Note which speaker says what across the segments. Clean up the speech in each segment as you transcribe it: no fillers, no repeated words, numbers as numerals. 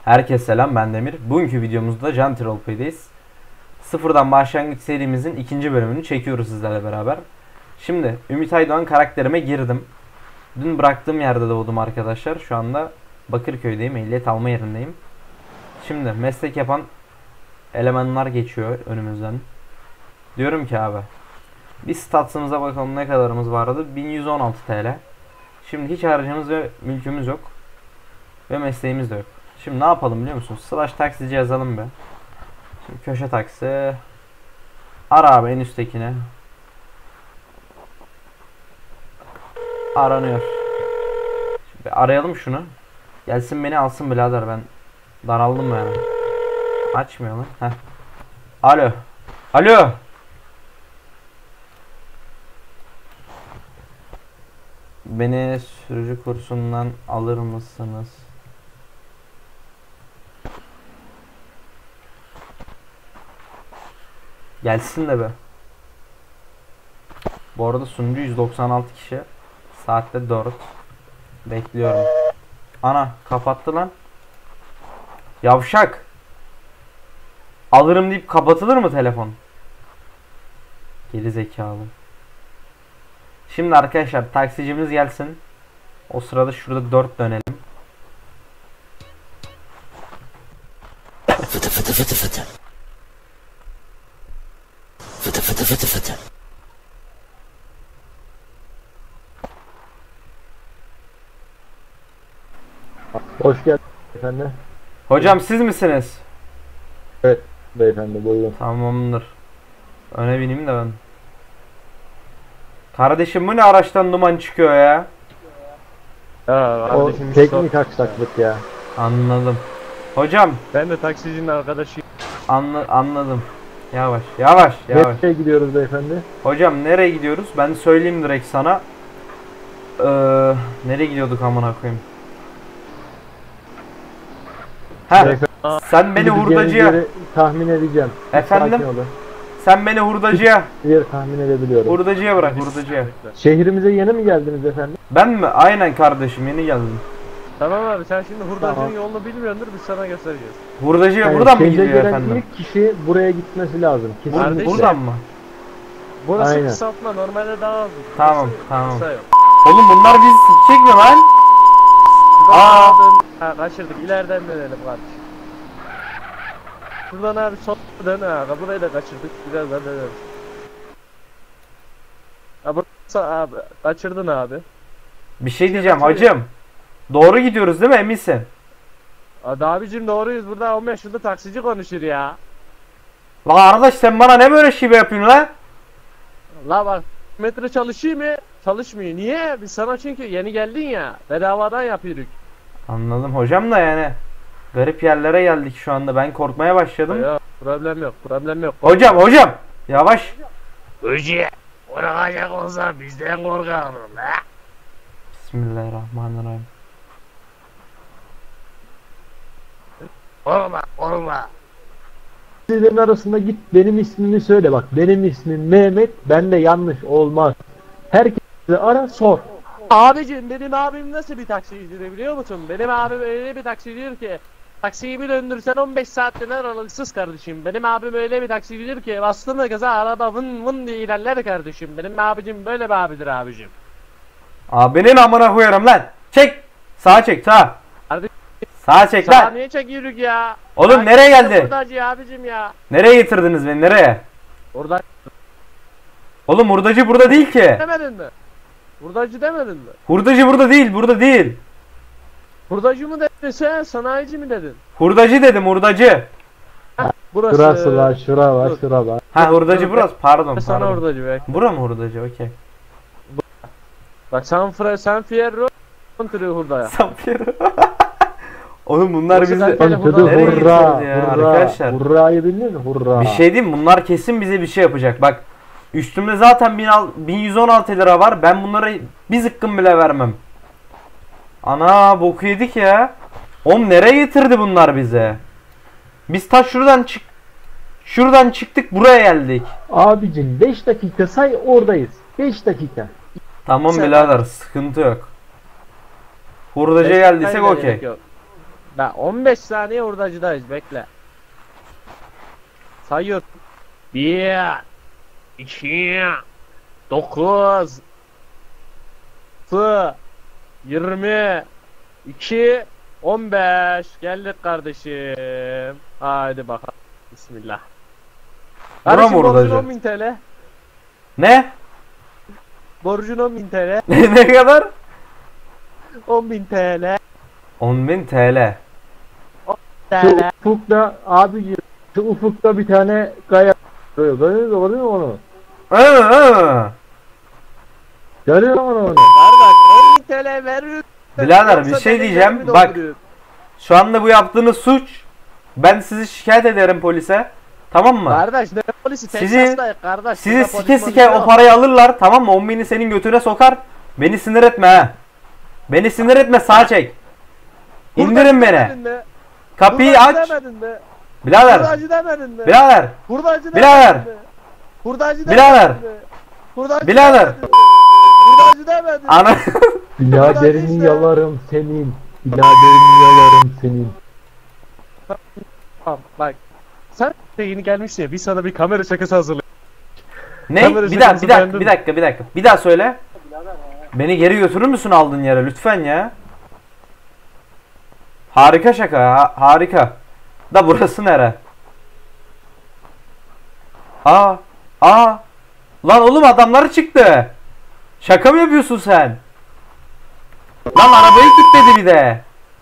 Speaker 1: Herkese selam, ben Demir. Bugünkü videomuzda Janti Roleplay'deyiz. Sıfırdan başlangıç serimizin ikinci bölümünü çekiyoruz sizlerle beraber. Şimdi Ümit Aydoğan karakterime girdim. Dün bıraktığım yerde doğdum arkadaşlar. Şu anda Bakırköy'deyim, ehliyet alma yerindeyim. Şimdi meslek yapan elemanlar geçiyor önümüzden. Diyorum ki abi, bir statsımıza bakalım, ne kadarımız vardı? 1116 TL. Şimdi hiç harcımız ve mülkümüz yok. Ve mesleğimiz de yok. Şimdi ne yapalım biliyor musun? Slash taksici yazalım be. Şimdi köşe taksi. Ara abi en üsttekine. Aranıyor. Şimdi arayalım şunu. Gelsin beni alsın birader, ben daraldım yani. Açmıyor lan. Heh. Alo. Alo. Beni sürücü kursundan alır mısınız? Gelsin de be. Bu arada sunucu 196 kişi. Saatte 4. Bekliyorum. Ana kapattı lan. Yavşak. Alırım deyip kapatılır mı telefon? Geri zekalı. Şimdi arkadaşlar taksicimiz gelsin. O sırada şurada 4 dönelim.
Speaker 2: Fıtı fıtı fıtı fıtı. Fıtı fıtı fıtı fıtı.
Speaker 3: Hoş geldin beyefendi.
Speaker 1: Hocam siz misiniz?
Speaker 3: Evet beyefendi, buyurun.
Speaker 1: Tamamdır. Öne bineyim de ben. Kardeşim bu ne araçtan duman çıkıyor ya?
Speaker 4: Ya
Speaker 3: O
Speaker 4: kardeşim
Speaker 3: teknik aksaklık ya.
Speaker 1: Anladım. Hocam
Speaker 4: ben de taksicinin arkadaşıyım.
Speaker 1: anladım. Yavaş yavaş yavaş.
Speaker 3: Nereye gidiyoruz beyefendi?
Speaker 1: Hocam nereye gidiyoruz? Ben söyleyeyim direkt sana. Nereye gidiyorduk amına koyayım? Heh,
Speaker 3: Beyefendi,
Speaker 1: sen beni
Speaker 3: gideceğiniz
Speaker 1: hurdacıya.
Speaker 3: yeri tahmin edeceğim.
Speaker 1: Efendim?
Speaker 3: Sakin olun.
Speaker 1: Sen beni hurdacıya.
Speaker 3: Yeri tahmin edebiliyorum.
Speaker 1: Hurdacıya bırak, hurdacıya.
Speaker 3: Şehrimize yeni mi geldiniz efendim?
Speaker 1: Ben mi? Aynen kardeşim, yeni geldim.
Speaker 4: Tamam abi, sen şimdi hurdacının
Speaker 3: Tamam.
Speaker 4: yolunu bilmiyordur, biz sana göstereceğiz.
Speaker 1: Hurdacıya
Speaker 3: Yani
Speaker 1: buradan mı
Speaker 3: şehre
Speaker 1: gidiyor
Speaker 3: gelen
Speaker 1: efendim?
Speaker 3: ilk kişi buraya gitmesi lazım. Kesinlikle.
Speaker 4: Kardeşim.
Speaker 1: Buradan mı?
Speaker 4: Burası
Speaker 3: Aynen.
Speaker 4: kısaltma, normalde daha az.
Speaker 1: Tamam,
Speaker 4: Burası
Speaker 1: tamam.
Speaker 4: kısa yok.
Speaker 1: Oğlum bunlar bizi sikecek mi lan? Aa!
Speaker 4: Ha, kaçırdık, ileriden dönelim kardeşim. Buradan abi sol dön abi, burayı da kaçırdık, birazdan döneriz. Ha burası abi, kaçırdın abi.
Speaker 1: Bir şey diyeceğim hacım. Doğru gidiyoruz değil mi, eminsin?
Speaker 4: Hadi abicim, doğruyuz, burada 15 yılda taksici konuşur ya.
Speaker 1: Lan arkadaş sen bana ne böyle şive yapıyorsun lan?
Speaker 4: La bak, metre çalışıyor mu? Çalışmıyor. Niye? Biz sana çünkü yeni geldin ya, bedavadan yapıyoruz.
Speaker 1: Anladım hocam da yani. Garip yerlere geldik şu anda, ben korkmaya başladım.
Speaker 4: Yok, problem yok, problem yok.
Speaker 1: Hocam yavaş.
Speaker 2: Hoca, korkacak olsa bizden korkalım la.
Speaker 1: Bismillahirrahmanirrahim.
Speaker 2: Korkma korkma.
Speaker 3: Sizlerin arasında git benim ismimi söyle bak. Benim ismim Mehmet. Ben de yanlış olmaz. Herkesi ara sor.
Speaker 4: Abicim, benim abim nasıl bir taksicidir biliyor musun? Benim abim öyle bir taksicidir ki taksiyi bir döndürsen 15 saat döner aralıksız kardeşim. Benim abim öyle bir taksicidir ki bastı mı gaza araba vın vın diye ilerler kardeşim. Benim abicim böyle bir abidir abicim.
Speaker 1: Abinin amına koyarım lan. Çek. Sağa çek, sağa.
Speaker 4: Hadi.
Speaker 1: Sağa çek
Speaker 4: Sana
Speaker 1: lan.
Speaker 4: niye çekiyoruz ya?
Speaker 1: Oğlum
Speaker 4: Ya
Speaker 1: nereye
Speaker 4: gitsene
Speaker 1: geldi?
Speaker 4: Hurdacı abicim ya.
Speaker 1: Nereye getirdiniz beni, nereye?
Speaker 4: Orada
Speaker 1: Oğlum hurdacı burada değil ki.
Speaker 4: demedin mi? Hurdacı demedin mi?
Speaker 1: Hurdacı burada değil, burada değil.
Speaker 4: Hurdacı mı dedin sen? Sanayici mi dedin?
Speaker 1: Hurdacı dedim, hurdacı.
Speaker 4: Burası.
Speaker 3: Şurası var, şura var, şura var.
Speaker 1: Ha hurdacı burası, pardon
Speaker 4: Sana
Speaker 1: pardon.
Speaker 4: hurdacı be.
Speaker 1: Bura mı hurdacı, okey.
Speaker 4: Bak San Fierro kontruyor hurdaya.
Speaker 1: Sampiro. Oğlum bunlar
Speaker 4: Yoksa
Speaker 1: bizi...
Speaker 4: ben
Speaker 3: Lan çocuğu
Speaker 1: Nereye
Speaker 3: hurra,
Speaker 1: getirdi ya
Speaker 3: hurra.
Speaker 1: arkadaşlar?
Speaker 3: Hurra'yı bildin mi? Hurra.
Speaker 1: Bir şey diyeyim, bunlar kesin bize bir şey yapacak. Bak üstümde zaten 1116 lira var. Ben bunlara bir zıkkım bile vermem. Ana boku yedik ya. Oğlum nereye getirdi bunlar bize? Biz ta şuradan çıktık buraya geldik.
Speaker 3: Abicim 5 dakika say, oradayız. 5 dakika.
Speaker 1: Tamam
Speaker 4: Sen-
Speaker 1: birader, sıkıntı yok. Hurdacıya geldiysek
Speaker 4: Hayır,
Speaker 1: okey.
Speaker 4: gerek yok. Ben 15 saniye hurdacıdayız, bekle. Sayıyor. 1 2 9 20 2 15 geldik kardeşim. Haydi bakalım. Bismillah.
Speaker 1: Bura
Speaker 4: Kardeşim
Speaker 1: mı
Speaker 4: borcun
Speaker 1: hurdacı?
Speaker 4: 10.000 TL.
Speaker 1: Ne?
Speaker 4: Borcun 10.000 TL.
Speaker 1: Ne kadar?
Speaker 4: 10.000 TL.
Speaker 1: 10.000 TL.
Speaker 3: Şu
Speaker 4: TL.
Speaker 3: ufukta abi, şu ufukta bir tane kaya görüyor mu onu?
Speaker 1: Aa!
Speaker 3: Görüyor musun onu?
Speaker 4: Kardeş 10.000 TL veriyor.
Speaker 1: Birader bir
Speaker 4: Yoksa
Speaker 1: şey
Speaker 4: benim
Speaker 1: diyeceğim.
Speaker 4: yerimi
Speaker 1: Bak
Speaker 4: dolduruyor.
Speaker 1: şu anda bu yaptığınız suç. Ben sizi şikayet ederim polise. Tamam mı?
Speaker 4: Kardeş ne polisi,
Speaker 1: Sizi-
Speaker 4: Texas'tayız kardeş.
Speaker 1: Sizi
Speaker 4: Burada
Speaker 1: sike
Speaker 4: polis
Speaker 1: sike
Speaker 4: yok.
Speaker 1: o parayı alırlar. Tamam mı? 10.000'i senin götüne sokar. Beni sinir etme ha. Beni sinir etme, sağa çek. İndirin beni.
Speaker 4: demedin mi?
Speaker 1: Kapıyı
Speaker 4: Hurdacı
Speaker 1: aç.
Speaker 4: demedin mi?
Speaker 1: Birader.
Speaker 4: Hurdacı demedin mi?
Speaker 1: Birader.
Speaker 4: Hurdacı demedin
Speaker 1: Birader.
Speaker 4: mi? Hurdacı
Speaker 1: Birader.
Speaker 4: demedin mi? Hurdacı
Speaker 1: Birader.
Speaker 4: demedin mi? Hurdacı demedin mi?
Speaker 1: Ana.
Speaker 3: Biraderini
Speaker 4: işte.
Speaker 3: yalarım senin. Biraderini yalarım senin.
Speaker 4: Tamam bak. Sen de yeni gelmişsin ya, biz sana bir kamera şakası hazırlayalım.
Speaker 1: Ne?
Speaker 4: Kamera
Speaker 1: Bir dakika,
Speaker 4: şakası
Speaker 1: bir dakika,
Speaker 4: beğendin
Speaker 1: bir
Speaker 4: mi?
Speaker 1: dakika, bir dakika. Bir daha söyle. Beni geri götürür müsün aldığın yere lütfen ya? Harika şaka ya, harika. Da burası nere? Aa, aa. Lan oğlum adamlar çıktı. Şaka mı yapıyorsun sen? Lan arabayı kilitledi bir de.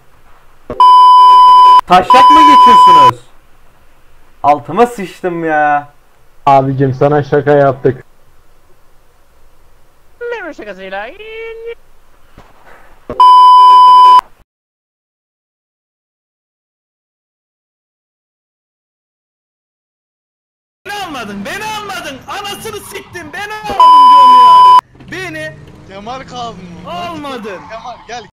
Speaker 1: Taşak mı geçiyorsunuz? Altıma sıçtım ya.
Speaker 3: Abicim sana şaka yaptık.
Speaker 4: Kamera şakasıyla.
Speaker 5: Beni almadın. Anasını siktin. Beni almadın diyorum ya. Beni
Speaker 6: Kemal kaldın mı?
Speaker 5: almadın.
Speaker 6: Kemal gel.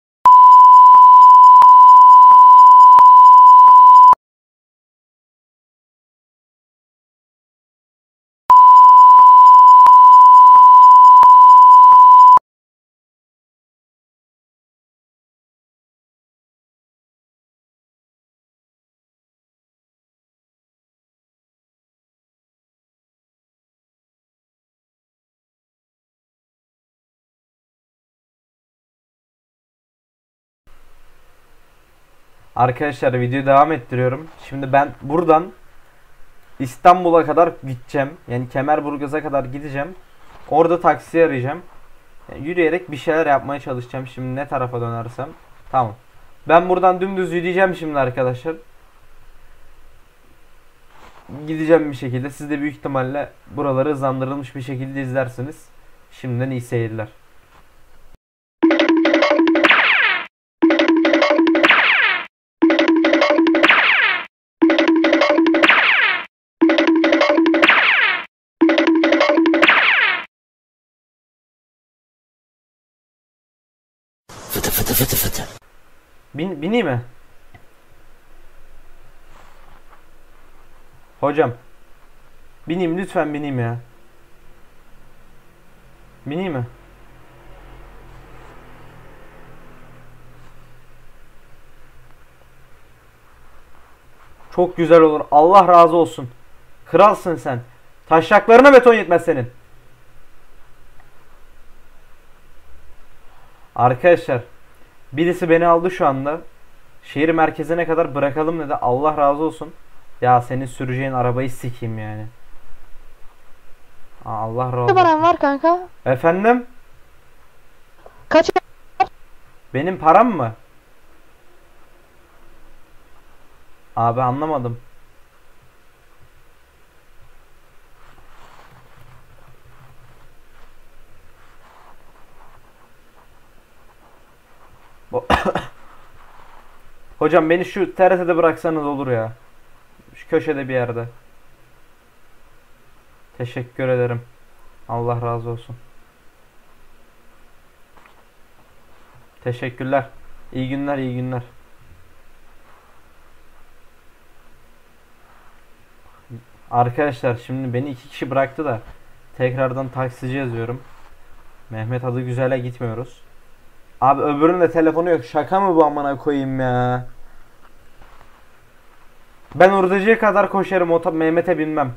Speaker 1: Arkadaşlar videoyu devam ettiriyorum. Şimdi ben buradan İstanbul'a kadar gideceğim. Yani Kemerburgaz'a kadar gideceğim. Orada taksi arayacağım. Yani yürüyerek bir şeyler yapmaya çalışacağım. Şimdi ne tarafa dönersem. Tamam. Ben buradan dümdüz yürüyeceğim şimdi arkadaşlar. Gideceğim bir şekilde. Siz de büyük ihtimalle buraları hızlandırılmış bir şekilde izlersiniz. Şimdiden iyi seyirler. Bineyim mi? Hocam. Bineyim lütfen, bineyim ya. Bineyim mi? Çok güzel olur. Allah razı olsun. Kralsın sen. Taşaklarına beton yetmez senin. Arkadaşlar. Birisi beni aldı şu anda. Şehir merkezine kadar bırakalım dedi. Allah razı olsun. Ya senin süreceğin arabayı sikeyim yani. Allah razı
Speaker 7: Ne
Speaker 1: olsun.
Speaker 7: paran var kanka?
Speaker 1: Efendim?
Speaker 7: Kaç?
Speaker 1: Benim param mı? Abi anlamadım. Hocam beni şu TRT'de bıraksanız olur ya. Şu köşede bir yerde. Teşekkür ederim. Allah razı olsun. Teşekkürler. İyi günler, iyi günler. Arkadaşlar şimdi beni 2 kişi bıraktı da tekrardan taksici yazıyorum. Mehmet adı güzele gitmiyoruz. Abi öbürünün de telefonu yok. Şaka mı bu amına koyayım ya? Ben hurdacıya kadar koşarım, o Mehmet'e binmem.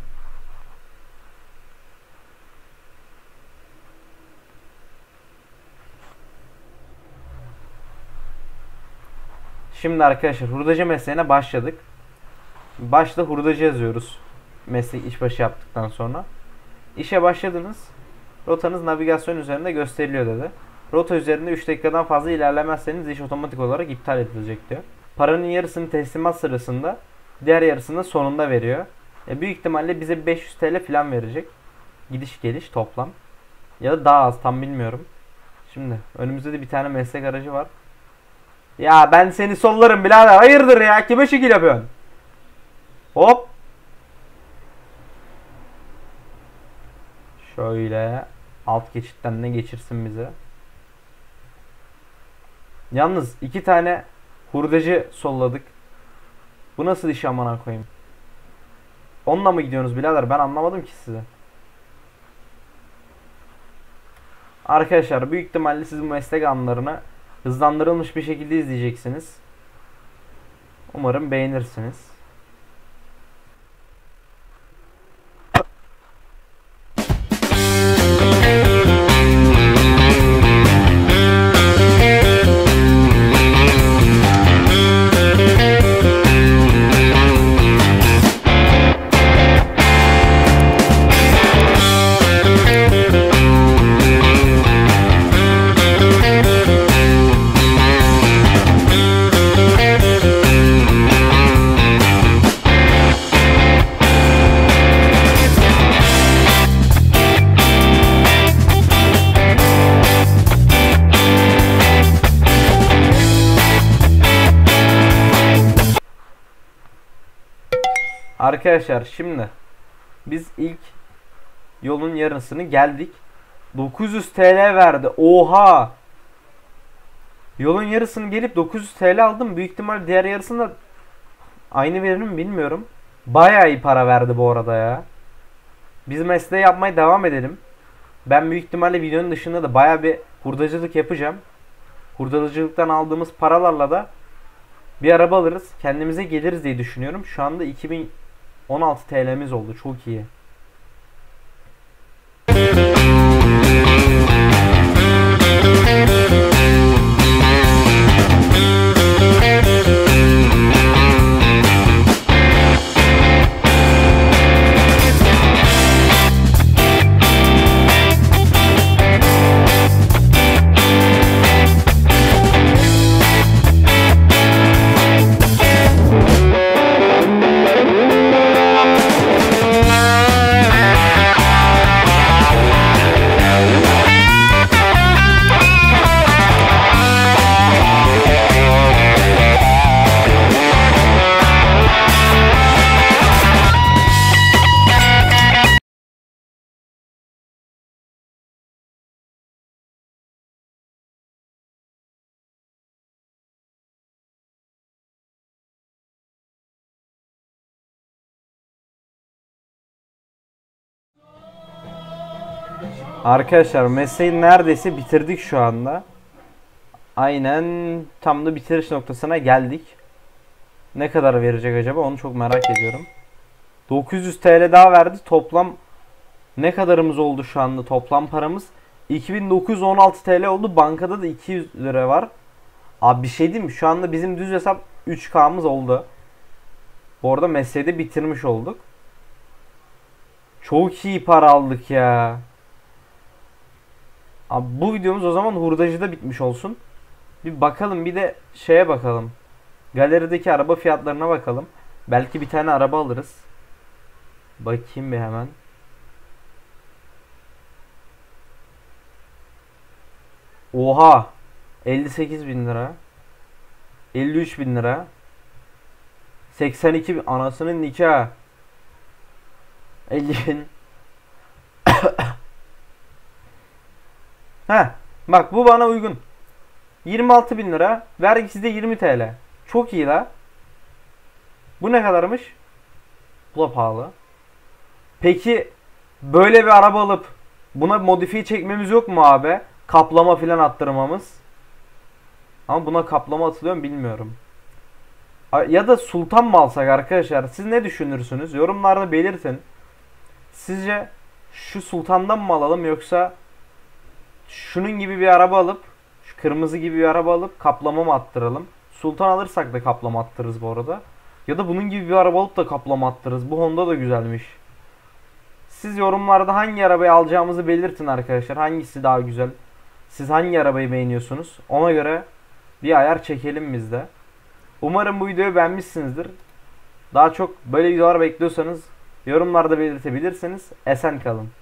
Speaker 1: Şimdi arkadaşlar hurdacı mesleğine başladık. Başta hurdacı yazıyoruz. Meslek işbaşı yaptıktan sonra. İşe başladınız. Rotanız navigasyon üzerinde gösteriliyor dedi. Rota üzerinde 3 dakikadan fazla ilerlemezseniz iş otomatik olarak iptal edilecek diyor. Paranın yarısını teslimat sırasında, diğer yarısını sonunda veriyor. Büyük ihtimalle bize 500 TL falan verecek. Gidiş geliş toplam. Ya da daha az, tam bilmiyorum. Şimdi önümüzde de bir tane meslek aracı var. Ya ben seni sollarım birader. Hayırdır ya? Kime şekil yapıyorsun? Hop. Şöyle alt geçitten ne geçirsin bize. Yalnız 2 tane hurdacı solladık. Bu nasıl iş amına koyayım? Onunla mı gidiyorsunuz birader? Ben anlamadım ki size. Arkadaşlar büyük ihtimalle siz bu meslek anlarını hızlandırılmış bir şekilde izleyeceksiniz. Umarım beğenirsiniz. Arkadaşlar şimdi biz ilk yolun yarısını geldik. 900 TL verdi. Oha! Yolun yarısını gelip 900 TL aldım. Büyük ihtimal diğer yarısında aynı verir mi bilmiyorum. Bayağı iyi para verdi bu arada ya. Biz mesleği yapmaya devam edelim. Ben büyük ihtimalle videonun dışında da bayağı bir hurdacılık yapacağım. Hurdacılıktan aldığımız paralarla da bir araba alırız. Kendimize geliriz diye düşünüyorum. Şu anda 2016 TL'miz oldu. Çok iyi. Arkadaşlar mesleği neredeyse bitirdik şu anda. Aynen tam da bitiriş noktasına geldik. Ne kadar verecek acaba onu çok merak ediyorum. 900 TL daha verdi. Toplam ne kadarımız oldu şu anda toplam paramız? 2916 TL oldu. Bankada da 200 lira var. Abi bir şey diyeyim mi? Şu anda bizim düz hesap 3K'mız oldu. Bu arada mesleği de bitirmiş olduk. Çok iyi para aldık ya. Abi bu videomuz o zaman hurdacıda bitmiş olsun. Bir bakalım, bir de şeye bakalım. Galerideki araba fiyatlarına bakalım. Belki bir tane araba alırız. Bakayım bir hemen. Oha! 58.000 lira. 53.000 lira. 82.000 anasının nikahı. 50.000. Heh, bak bu bana uygun. 26.000 lira. Vergisi de 20 TL. Çok iyi la. Bu ne kadarmış? Bu da pahalı. Peki böyle bir araba alıp buna modifiye çekmemiz yok mu abi? Kaplama filan attırmamız. Ama buna kaplama atılıyor mu bilmiyorum. Ya da Sultan mı alsak arkadaşlar? Siz ne düşünürsünüz? Yorumlarda belirtin. Sizce şu Sultan'dan mı alalım yoksa şunun gibi bir araba alıp, şu kırmızı gibi bir araba alıp kaplama mı attıralım? Sultan alırsak da kaplama attırırız bu arada. Ya da bunun gibi bir araba alıp da kaplama attırırız. Bu Honda da güzelmiş. Siz yorumlarda hangi arabayı alacağımızı belirtin arkadaşlar. Hangisi daha güzel? Siz hangi arabayı beğeniyorsunuz? Ona göre bir ayar çekelim biz de. Umarım bu videoyu beğenmişsinizdir. Daha çok böyle videolar bekliyorsanız yorumlarda belirtebilirsiniz. Esen kalın.